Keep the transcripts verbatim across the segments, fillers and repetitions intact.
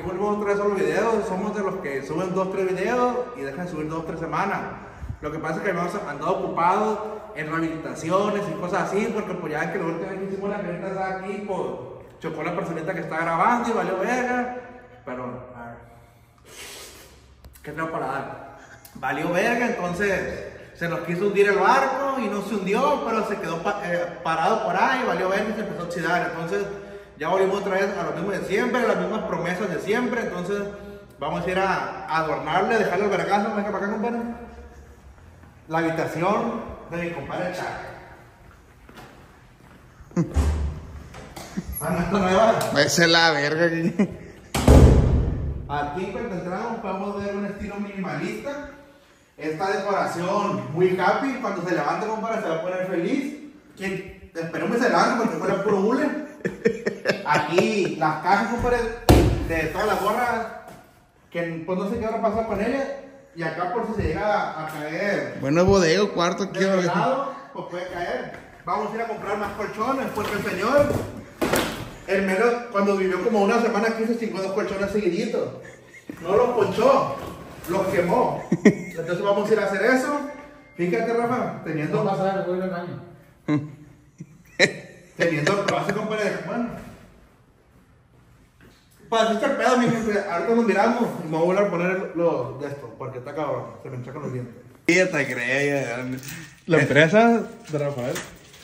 aquí volvemos otra vez a los videos. Somos de los que suben dos, tres videos y dejan subir dos, tres semanas. Lo que pasa es que hemos andado ocupados en rehabilitaciones y cosas así, porque pues ya ven que la última vez que hicimos la carnita aquí, pues chocó la personita que está grabando y valió verga. Pero, a ver, ¿qué tengo para dar? Valió verga, entonces se nos quiso hundir el barco y no se hundió, pero se quedó pa eh, parado por ahí, valió verga y se empezó a oxidar. Entonces ya volvimos otra vez a lo mismo de siempre, las mismas promesas de siempre. Entonces vamos a ir a, a adornarle, dejarle el vergazo. Venga para acá, compadre. La habitación de mi compadre Chaca. Ah, no, esta nueva. Esa es la verga. Aquí cuando entramos podemos ver un estilo minimalista. Esta decoración muy happy. Cuando se levante, compadre, se va a poner feliz. Que esperemos que se levante porque fuera puro hule. Aquí las cajas, compadre, de todas las gorras. Que pues no sé qué va a pasar con ellas. Y acá por si se llega a caer. Bueno, bodega, cuarto aquí. De lado, pues puede caer. Vamos a ir a comprar más colchones porque el señor, el menos, cuando vivió como una semana aquí se chingó dos colchones seguiditos. No los ponchó, los quemó. Entonces vamos a ir a hacer eso. Fíjate, Rafa, teniendo. No pasa nada, voy al baño. Teniendo el proceso, compadre. Bueno. Pues así está el pedo, mi gente. Ahorita nos miramos y me voy a volver a poner lo de esto, porque está cabrón, se me enchacan los dientes. Sí, te creía. La empresa de Rafael.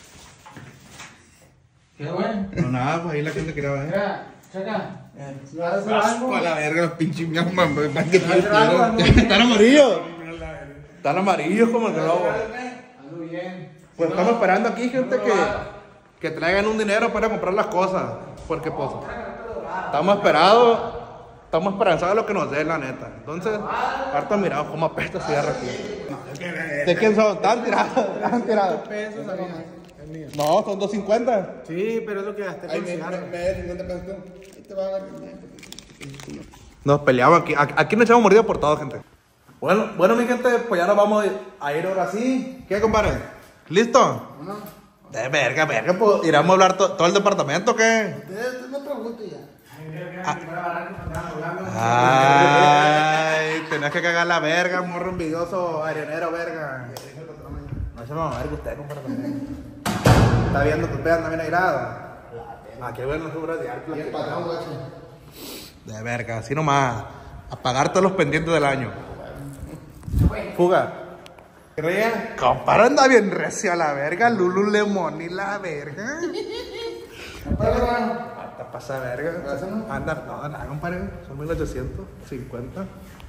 Qué bueno. No, nada, pues ahí la gente quería ver. Mira, Chaca. Si vas a hacer algo. Para la verga, pinche mi mamá. Están amarillos. Están amarillos como el globo. Hazlo bien. Pues estamos esperando aquí, gente, que, que traigan un dinero para comprar las cosas. Porque, pues, estamos esperados. Estamos esperanzados de lo que nos dé, la neta. Entonces, harta mirado cómo apesta ese cigarro aquí. ¿De quién son? ¿Están tirados? ¿Están tirados? No, son dos cincuenta. Sí, pero es lo que gasté con cigarro. Nos peleamos aquí. Aquí nos echamos mordido por todo, gente. Bueno, bueno, mi gente, pues ya nos vamos a ir ahora sí. ¿Qué, compadre? ¿Listo? No. De verga, verga, pues iremos a hablar to todo el departamento, ¿qué? No pregunto ya. Ay, tenés que cagar la verga, morro envidioso, arenero, verga. No se me va a ver que usted, compadre, también. Está viendo tu pedo, anda bien airado. Ah, qué bueno, seguro de arte. De verga, así nomás. A pagar todos los pendientes del año. Fuga. ¿Creía? Compadre, anda bien recio a la verga. Lululemon y la verga. Te pasa verga. Anda, no, nada, compadre. Son mil ochocientos cincuenta.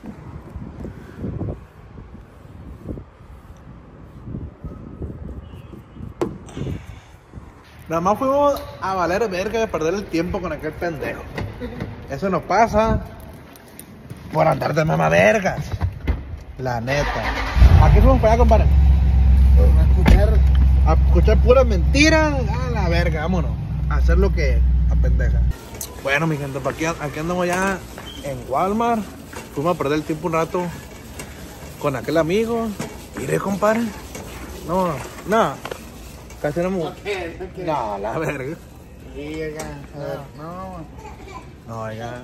Nada más fuimos a valer verga de perder el tiempo con aquel pendejo. Eso nos pasa por andar de mamá vergas. La neta. Aquí fuimos para allá, compadre. A escuchar, a escuchar puras mentiras. A la verga, vámonos. A hacer lo que a pendeja. Bueno, mi gente, aquí, aquí andamos ya en Walmart. Fuimos a perder el tiempo un rato con aquel amigo. Mire, compadre. No, no. Casi no me gusta. No, la verga. Sí, oiga. A ver, no. No, oiga.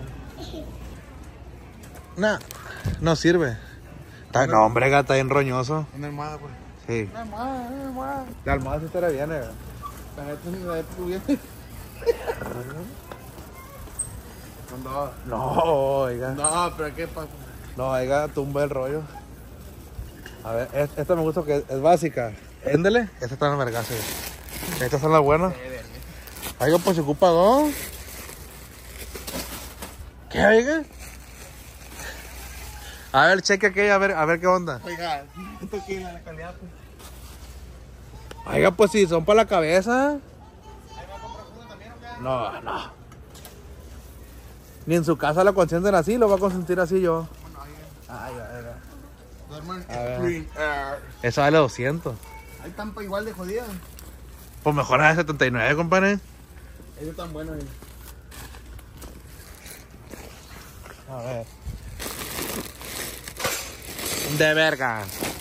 No, no sirve. Está, no, hombre, gata, bien roñoso. Una almohada, pues. Sí. Una almohada, una almohada. La almohada sí estará bien, oiga. La neta ni la he bien. No, no, oiga. No, pero ¿qué pasa? No, oiga, tumba el rollo. A ver, es- esta me gusta que es, es básica. Éndele. Esta está en el vergazo. Estas son las buenas. Oiga, pues se ocupa dos. ¿Qué, oiga? A ver, cheque aquella, a ver, a ver qué onda. Oiga, esto aquí la calidad, pues. Oiga, pues si son para la cabeza. No, no. Ni en su casa lo consienten así, lo va a consentir así yo. Ay, a ver. Duerman A ver. Spring Air. Eso vale doscientos. Hay tampa igual de jodida. Pues mejor a setenta y nueve, compadre. Ellos están buenos. eh. A ver. De verga.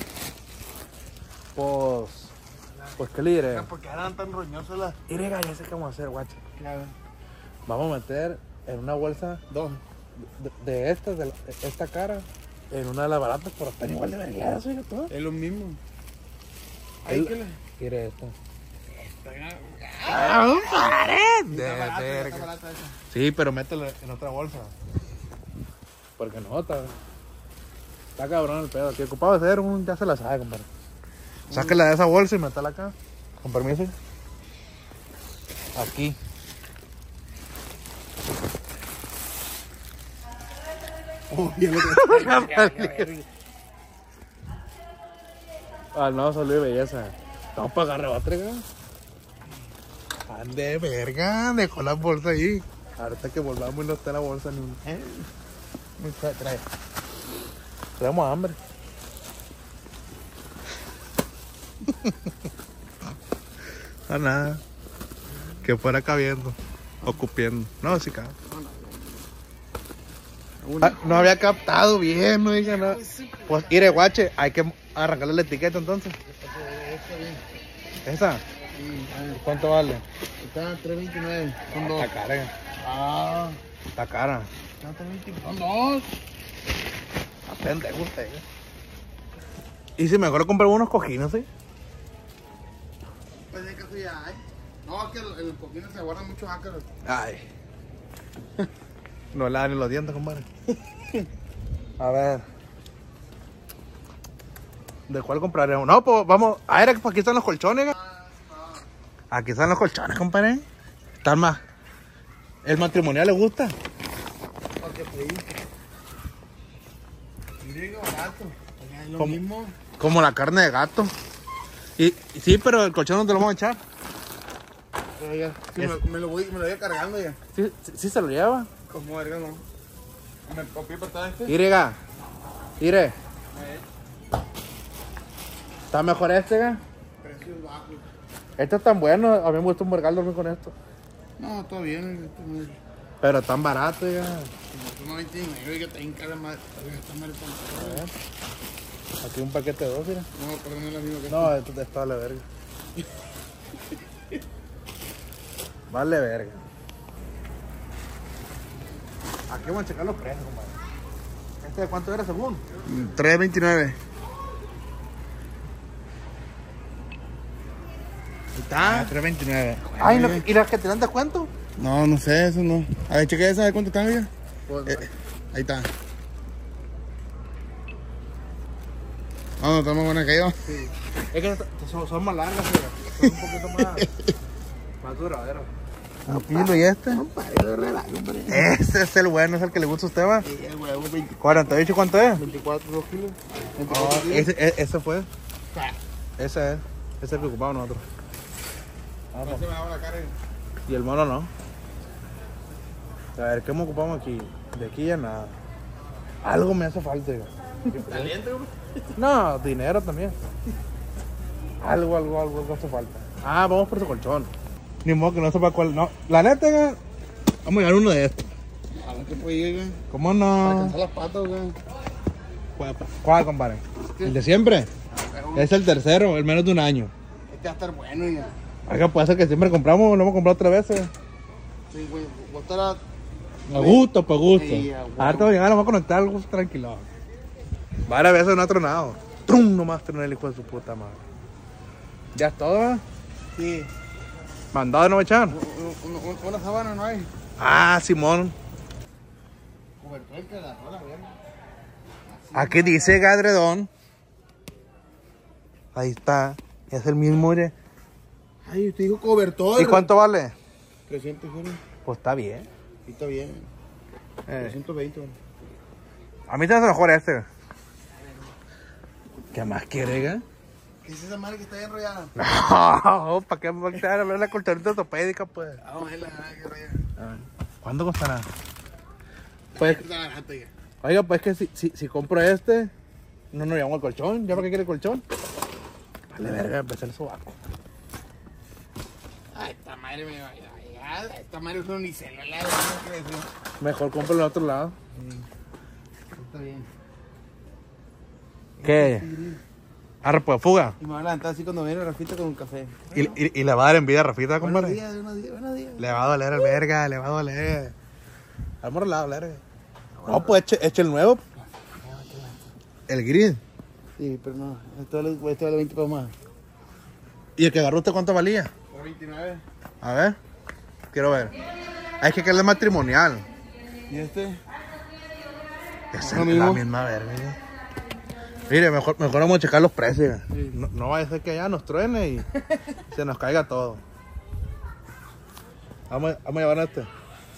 Pues. Pues qué le diré. ¿Por qué eran tan roñosos las? Irega, ya sé qué vamos a hacer, guacho. Claro. Vamos a meter en una bolsa Dos. de, de estas, de la- esta cara, en una de las baratas, pero están igual de vergueras, oiga, todas. Es lo mismo. Ahí El- que le. Mire esta. ¡Ah, pared! De Está barata, verga. está barata esa. Sí, pero mételo en otra bolsa. Porque no, está, está cabrón el pedo. Que ocupaba de hacer un, ya se la sabe, compadre. Sáquela de esa bolsa y métela acá. Con permiso. Aquí. Oh, ya lo Ah, no, salud de belleza. Vamos para agarrar otra, güey. Ande, verga, dejó la bolsa ahí. Ahorita que volvamos y no está la bolsa ni un... ¿Eh? Trae, trae. Tenemos hambre. A nada. Que fuera cabiendo. O cupiendo. No, sí cabe. Una. Ah, no había captado bien, no dije nada. Pues, mire, guache, hay que arrancarle la etiqueta entonces. Está bien. ¿Esa? Sí, a ver. ¿Cuánto vale? Está tres veintinueve. Son dos. Está cara. Ah. Está cara. Está tres veintinueve. Son dos. Está pendejo usted. ¿Y si mejor comprar unos cojines, sí? Pues de caso ya hay. No, es que en los coquines se guardan muchos ácaros. Ay. No lavan ni los dientes, compadre. A ver. ¿De cuál compraremos? No, pues vamos. A ver, aquí están los colchones. ¿Eh? Aquí están los colchones, compadre. Están más. ¿El matrimonial le gusta? Porque pedí. Griego barato. Es lo ¿Cómo? mismo. Como la carne de gato. Y, y sí, pero el colchón no te lo vamos a echar. Pero ya. Sí, Es- me, me lo voy, me lo voy cargando ya. Sí, sí, sí se lo lleva. Como verga, no. Me copié para atrás este. Irega. Ire. ¿Está mejor este, ga? Precios bajos. Este es tan bueno. A mí me gusta un vergal dormir con esto. No, todo bien. Esto no es. Pero tan barato, ya. Como veintinueve, que te encarga más. Esta madre está. A ver. Aquí un paquete de dos, mira. No, perdón, no es la misma que No, esto esto vale verga. Vale verga. Aquí vamos a checar los precios, compadre. ¿Este de cuánto era según? tres veintinueve. ¿Está? tres veintinueve. Ay, no, ¿y las que te dan descuento? No, no sé, eso no. A ver, cheque esa, a ver cuánto están ya. Pues, Eh, ahí está. Ah, no, está más buena que yo. sí. Es que son, son más largas, pero son un poquito más, más duraderas. Un kilo y este. Ese es el bueno, es el que le gusta a usted, va. El huevo, veinte, cuarenta y ocho, ¿cuánto es? veinticuatro, dos kilos. Oh, veinticuatro kilos. ese, e- ese fue. Ah, Ese es. Ese es el que ocupamos nosotros. no se me daba la cara. Y el mono no. A ver, ¿qué me ocupamos aquí? De aquí ya nada. Algo me hace falta. oiga. ¿Talento? No, dinero también. Algo, algo, algo, algo hace falta. Ah, vamos por su colchón. Ni modo que no sepa cuál. No, la neta, oiga, vamos a llevar uno de estos. A ver qué puede ir, güey. ¿Cómo Para no? alcanzar las patas, güey. ¿Cuál, cuál, compadre? ¿El de siempre? Es el tercero, el menos de un año. Este va a estar bueno, ya. Oiga, puede ser que siempre compramos, lo hemos comprado tres veces. Sí, güey. Vos estarás. A gusto, por gusto. Sí, a huevo. Ahorita voy a llegar, lo voy a conectar algo tranquilo. Varias veces no ha tronado. Trum, nomás tronó el hijo de su puta madre. Ya es todo, ¿eh? Sí. Mandado no va a echar. Un- un- un- Una sábana no hay. Ah, Simón. Cobertor que la rola, verga. Aquí dice Gadredón. Ahí está. Es el mismo, mire. Ay, usted dijo cobertor. ¿Y cuánto vale? trescientos euros. Pues está bien. Sí, está bien. Eh, trescientos veinte, güey. a mí te hace mejor este. ¿Qué más quiere, ga? ¿Qué es esa madre que está ahí enrollada? No, ¿para qué me te hagan la colchoneta ortopédica, pues? Ah, no, es la madre que enrolla. ¿Cuánto costará? Pues, Está barato ya. oiga, pues que si, si, si compro este, no nos llevamos el colchón. ¿Ya para qué quiere el colchón? Vale, verga, empecé el sobaco. Ay, esta madre me va a llegar. Esta madre es un unicel, la verdad, ¿qué decir? Mejor compro el otro lado. Está bien. ¿Qué? Arre, pues, fuga. Y me va a levantar así cuando viene Rafita con un café. Y, y, y le va a dar envidia a Rafita, Buenos compadre. días, buenos días, buenos días. Le va a doler el verga, le va a doler. Al morro le va a doler. No, pues eche, eche el nuevo. El gris. Sí, pero no, esto vale, esto vale veinte pesos más. ¿Y el que agarró usted cuánto valía? Por veintinueve. A ver. Quiero ver. Ah, es que aquel es matrimonial. ¿Y este? Es Lo la mismo. misma verga. ¿Eh? Mire, mejor, mejor vamos a checar los precios. Sí. No, no vaya a ser que allá nos truene y se nos caiga todo. Vamos, vamos a llevar a este.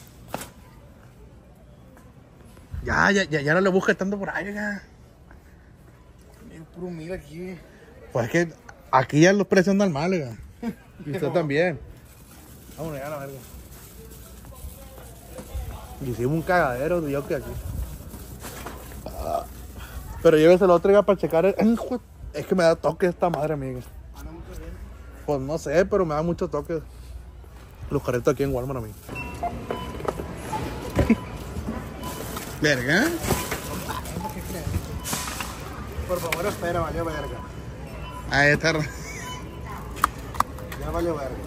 Ya, ya, ya, ya no le busques tanto por ahí, ya. Es puro mil aquí. Pues es que aquí ya los precios andan mal, ya. Y usted también. Vamos a llegar a la verga. Hicimos un cagadero de yo que aquí. Pero llévese la otra ya para checar. El... Es que me da toque esta madre, amiga. Pues no sé, pero me da mucho toque. Los carritos aquí en Walmart a mí. Verga. Por favor, espera, valió verga. Ahí está. Ya valió verga.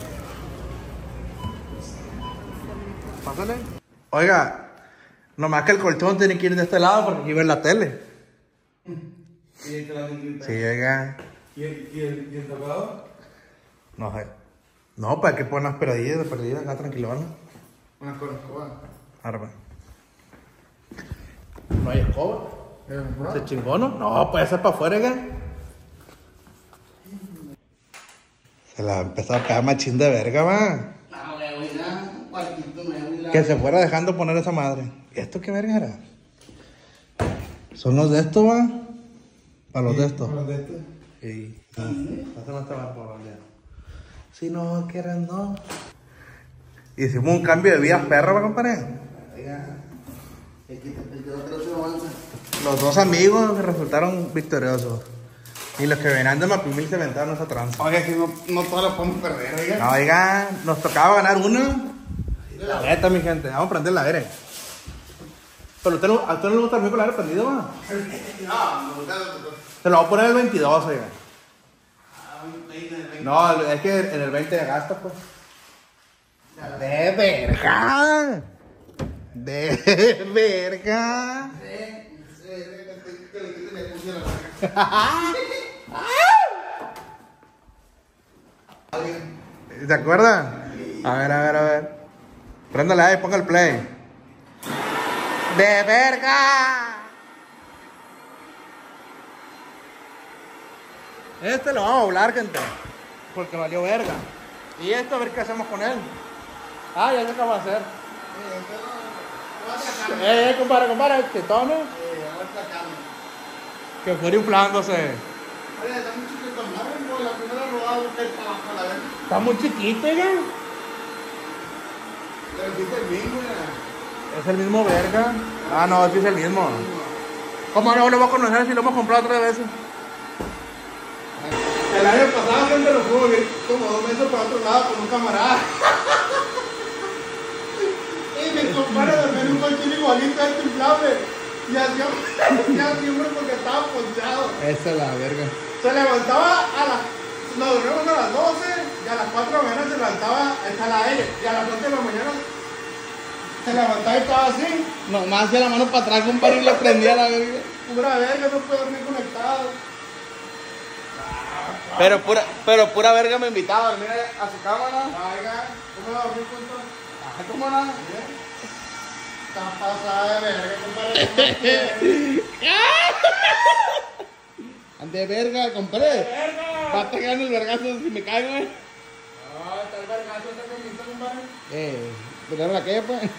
Pásale. Oiga, nomás que el colchón tiene que ir de este lado porque aquí ver la tele. Sí, oiga. ¿Y el, y el, y el tocado? No sé. No, para que poner unas perdidas, perdidas acá tranquilona. Unas con escoba. Arma. ¿No hay escoba? ¿Se chingó, no? No, puede ser para afuera, oiga. Se la empezó a pegar machín de verga, va. No, güey, ya. Un cuartito nuevo y la... Que se fuera dejando poner esa madre. ¿Y esto qué verga era? ¿Son los de estos, va? Para los de estos. Los de este. Sí. Eso no estaba por el dedo. Si no quieren, no. Hicimos un cambio de vías perro, ¿va, compadre? Oiga. El que el que otro se avanza. Los dos amigos resultaron victoriosos. Y los que venían de Mapimil se aventaron esa tranza. Oiga, que no, no todas las podemos perder, oiga. No, oiga, nos tocaba ganar una. La neta, mi gente. Vamos a prender la aire. Pero a usted, no, a usted no le gusta el mío con el aire prendido, va. No, me gusta lo Se lo voy a poner el veintidós, oiga. Ah, un veinte, veinte. No, es que en el veinte gasta, pues. De verga. De verga. ¿Se acuerdan? A ver, a ver, a ver. Préndale ahí, ponga el play. ¡De verga! Este lo vamos a doblar, gente. Porque valió verga. Y esto, a ver qué hacemos con él. Ah, ya sé qué va a hacer. Eh, eh, compadre, compadre, que tome. Que fuera inflándose. Oye, está muy chiquito, ¿no? La primera rodada busca el trabajo a la vez. Está muy chiquito, ya. Pero sí es el mismo, ya. Es el mismo verga. Ah, no, sí es el mismo. ¿Cómo no lo voy a conocer si lo hemos comprado tres veces? El año pasado, gente, lo fuimos a vivir como dos meses para otro lado con un camarada. Y mi compadre dormía en un colchón igualito a este inflable. Y hacía hacía siempre porque estaba ponchado. Esa es la verga. Se levantaba a las... Nos dormimos a las doce y a las cuatro de la mañana se levantaba hasta el aire. Y a las ocho de la mañana se levantaba y estaba así. Nomás hacía la mano para atrás, compadre, y le prendía la verga. Pura verga, no puede dormir conectado. Pero pura, pero pura verga me invitaba a dormir a su cama, ¿no? Oiga, ¿cómo va a dormir con todo? Ah, ¿cómo no? Está pasada de verga, compadre. ¿Cómo quiere? Ande verga, compadre. Va a pegar el vergazo si me caigo, eh. No, está el vergazo, está conmigo, compadre. Eh, ¿pero la que pues?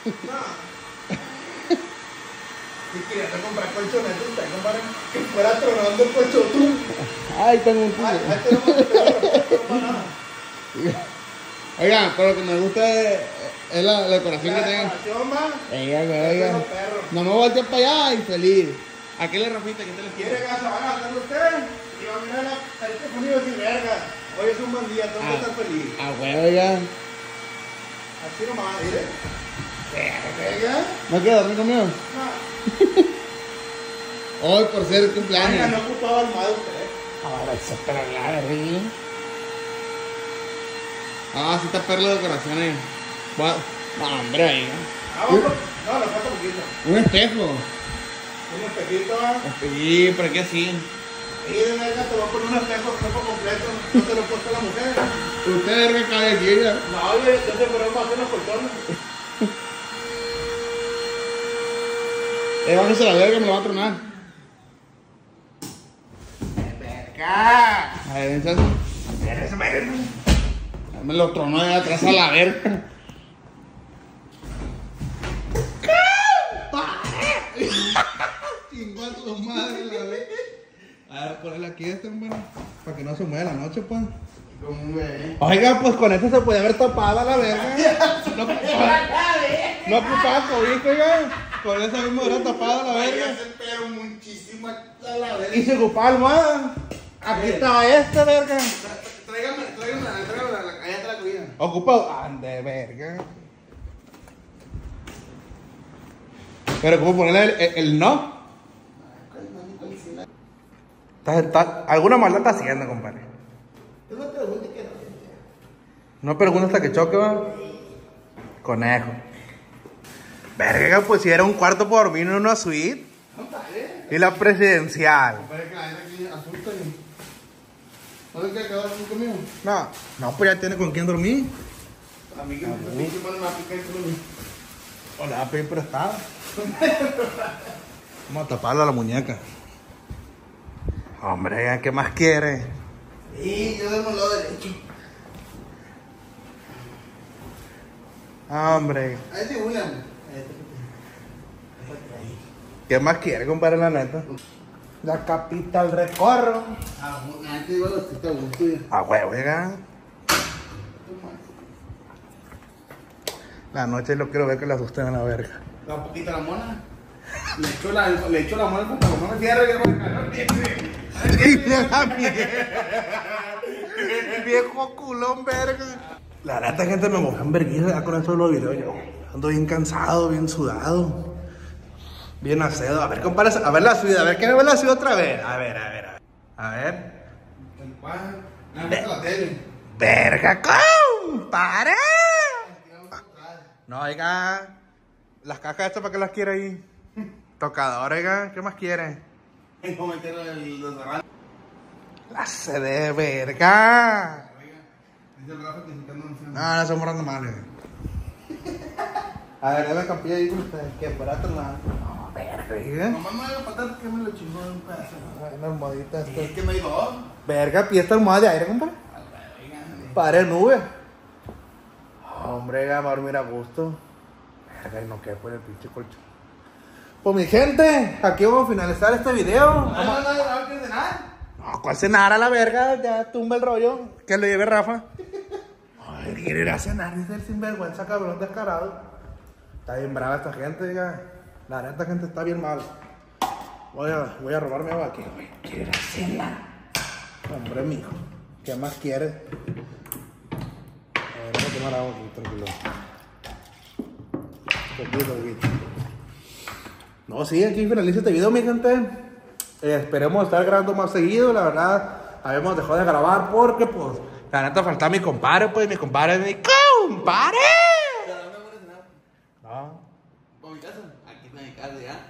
Si quería comprar colchonetas, usted, compadre, que fuera tronando el colchón. Ay, tengo un Ay, culo. ay, tenemos que nada. Oigan, pero lo que me gusta es, es la, la decoración que La tengan. decoración, ma. Oigan, Eso es oigan. lo perro. No me volteé para allá y feliz. Aquel es Rafita, que te les ¿Quiere gas? ¿Van a hacerlo usted? Y va a mirar a este conmigo sin verga. Hoy es un buen día, tengo que estar feliz. Ah, bueno, oigan. Así nomás, mire. Verga. ¿No quieres dormir conmigo? No. Hoy por ser Oiga, cumpleaños. no ocupaba almohada usted. Ahora se espera la verga. Ah, sí está perla de decoraciones. Voy a, No, hombre, ahí. Ah, vamos. No, le falta poquito. Un espejo. Un espejito, ¿eh? Sí, pero qué así. Y de verga te voy a poner un espejo, espejo completo. No te lo he puesto a la mujer. Usted es cada día. No, oye, yo te ponemos aquí en los colchones. Eh, bájese la verga, me lo va a tronar. ¡Verga! A ver, ¿ven eso? Eres verga. Me lo tronó de atrás a la verga. Chingó a tu madre la verga. A ver, ponle aquí este, bueno, para que no se mueva la noche, pues. Como ve. Oiga, pues con esto se puede haber tapado la verga. No ocupaba, no ocupaba cobijo, oiga. Con esa misma era tapada la verga. Pero muchísimo a la verga. Y se ocupaba almohada. Aquí estaba este, verga. Tráigame, tráigame, tráigame la, la, allá está la cobija. Ocupado. Ande, verga. Pero, ¿cómo ponerle el, el, el no? Está- está- alguna maldad está haciendo, compadre. Yo no pregunte que no. No pregunta hasta que choque, va. Conejo. Verga, pues si era un cuarto por dormir en una suite. Y la presidencial. Para que la gente aquí asusta y... ¿No se quiere quedar aquí conmigo? No, no, pues ya tiene con quién dormir. A mí que me pinche mano me va a picar el culo. O le va a pedir prestado. Vamos a taparle a la muñeca. Hombre, ¿qué más quiere? Sí, yo duermo al lado derecho. Hombre, Ahí te una. ¿qué más quiere, compadre, la neta? La capital recorro. Ah, antes iba a los que te gusto ya. A huevo, oiga. La noche lo quiero ver que la asusten a la verga. Da un poquito la mona. Le echo la, le echo la mona como no me cierre que no me cae. Viejo culón, verga. La neta, gente, me mojé en vergüenza ya con eso de los videos. Yo ando bien cansado, bien sudado, bien acedo. A ver, compadre, a ver la subida, a ver, ¿quiere ver la subida otra vez? A ver, a ver, a ver. A ver. El pan. Nada más la tele. Verga, compadre. No, oiga. Las cajas estas, ¿para qué las quiere ahí? Tocador, oiga, ¿qué más quiere? Tengo que meter el desodorante. La C de verga. Dice el Rafa que se quedó en No, no somos rando mal, a ver, dame capilla ahí con usted. Que barato nada. No, verga. Mamá no me iba a patar que me lo chingó en un pedazo. Una almohadita esta. ¿Qué me dijo? Verga, pide esta almohada de aire, compadre. Padre nube. Hombre, va a dormir a gusto. Verga, y no quede por el pinche colchón. Pues mi gente, aquí vamos a finalizar este video. No, no, no, no, no, cenar. No, ¿cuál cenar a la verga? Ya tumba el rollo. Que lo lleve Rafa. Ay, quiere ir a cenar, dice el sinvergüenza, cabrón, descarado. Está bien brava esta gente, diga. La neta, gente, está bien mal. Voy a, voy a robarme agua aquí. Quiere ir a cenar. Hombre, mijo. ¿Qué más quiere? A ver, voy a tomar agua aquí, tranquilo. Tranquilo, tranquilo. No, sí, aquí finaliza este video, mi gente. Eh, esperemos estar grabando más seguido, la verdad. Habíamos dejado de grabar porque, pues, la neta faltaba mi compadre, pues, mi compadre, mi compadre. No. ¿Por mi casa? Aquí está mi casa ya.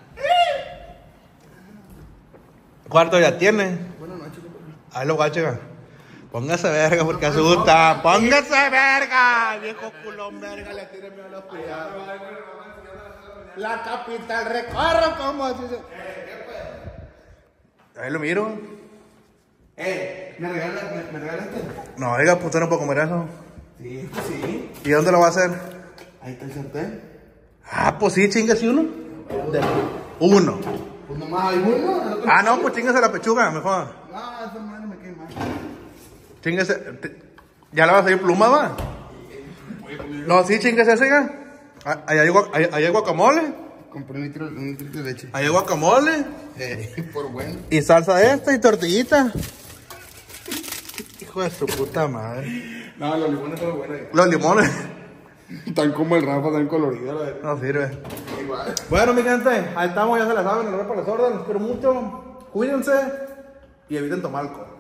¿Cuarto ya tiene? Buenas noches, compadre. Ahí lo guacha. Póngase verga porque asusta. Póngase verga, viejo culón verga, le tiene miedo a los cuidados. La capital recorro, como así se... Ahí lo miro. Eh, ¿me regalas, me, me regalaste? No, oiga, pues usted no puede comer eso. Sí, sí. ¿Y dónde lo va a hacer? Ahí está el sartén. Ah, pues sí, chingase uno. De uno. Pues nomás hay uno. el otro- Ah, no, pues chingase la pechuga, mejor. No, esa madre me cae mal. Chingase. te- ¿Ya le va a salir pluma, va? No, sí, chingase ese, oiga. Ah, Ahí hay, gua- ahí- ahí hay guacamole. Compré un litro, un litro de leche. Ahí hay guacamole. Eh, por bueno. Y salsa de esta y tortillita. Hijo de su puta madre. No, los limones son buenos. Los limones. Tan como el Rafa, tan colorido, la verdad. No sirve. Igual. Bueno, mi gente, ahí estamos, ya se la saben, nos vemos por las órdenes, los quiero mucho. Cuídense y eviten tomar alcohol.